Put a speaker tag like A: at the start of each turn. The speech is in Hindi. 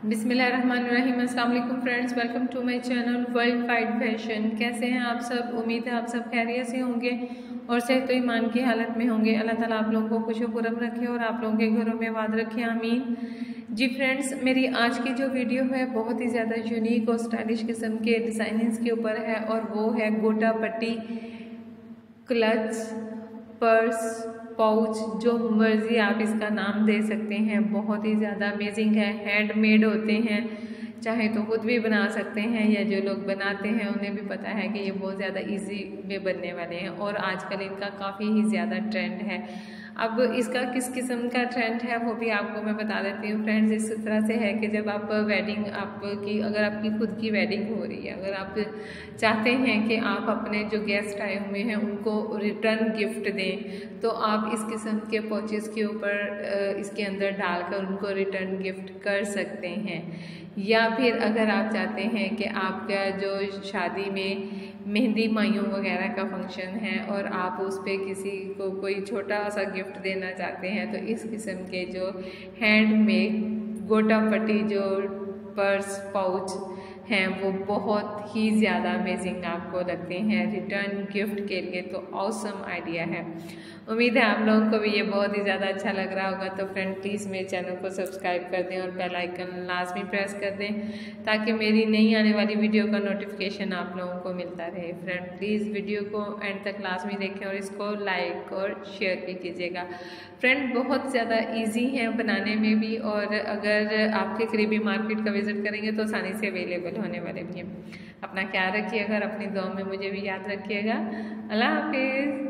A: बिस्मिल्लाहिर्रहमानिर्रहीम। अस्सलाम वालेकुम friends, welcome to my channel world wide fashion. कैसे हैं आप सब? उम्मीद है आप सब खैरियत से होंगे और सेहत व ईमान की हालत में होंगे। अल्लाह ताला आप लोगों को खुशो-खुरम रखे और आप लोगों के घरों में आबाद रखे, आमीन। जी फ्रेंड्स, मेरी आज की जो वीडियो है बहुत ही ज़्यादा यूनिक और स्टाइलिश किस्म के डिज़ाइनिंग्स के ऊपर है और वो है गोटा पट्टी, क्लच, पर्स, पाउच, जो मर्जी आप इसका नाम दे सकते हैं। बहुत ही ज़्यादा अमेजिंग है, हैंडमेड होते हैं, चाहे तो खुद भी बना सकते हैं या जो लोग बनाते हैं उन्हें भी पता है कि ये बहुत ज़्यादा इजी में बनने वाले हैं और आजकल इनका काफ़ी ही ज़्यादा ट्रेंड है। अब इसका किस किस्म का ट्रेंड है वो भी आपको मैं बता देती हूँ फ्रेंड्स। इस तरह से है कि जब आप वेडिंग आपकी अगर आपकी खुद की वेडिंग हो रही है, अगर आप चाहते हैं कि आप अपने जो गेस्ट आए हुए हैं उनको रिटर्न गिफ्ट दें, तो आप इस किस्म के पॉचेस के ऊपर इसके अंदर डालकर उनको रिटर्न गिफ्ट कर सकते हैं। या फिर अगर आप चाहते हैं कि आपका जो शादी में मेहंदी माइयों वगैरह का फंक्शन है और आप उस पर किसी को कोई छोटा सा गिफ्ट देना चाहते हैं, तो इस किस्म के जो हैंडमेड गोटा पट्टी जो पर्स पाउच हैं वो बहुत ही ज़्यादा अमेजिंग आपको लगते हैं रिटर्न गिफ्ट के लिए। तो ऑसम आइडिया है। उम्मीद है आप लोगों को भी ये बहुत ही ज़्यादा अच्छा लग रहा होगा। तो फ्रेंड प्लीज़ मेरे चैनल को सब्सक्राइब कर दें और बेल आइकन लाजमी प्रेस कर दें ताकि मेरी नई आने वाली वीडियो का नोटिफिकेशन आप लोगों को मिलता रहे। फ्रेंड प्लीज़ वीडियो को एंड तक लाजमी देखें और इसको लाइक और शेयर भी कीजिएगा। फ्रेंड बहुत ज़्यादा ईजी है बनाने में भी और अगर आपके करीबी मार्केट का विज़िट करेंगे तो आसानी से अवेलेबल होने वाले भी हैं। अपना ख्याल रखिएगा और अपनी दुआ में मुझे भी याद रखिएगा। अल्लाह हाफिज़।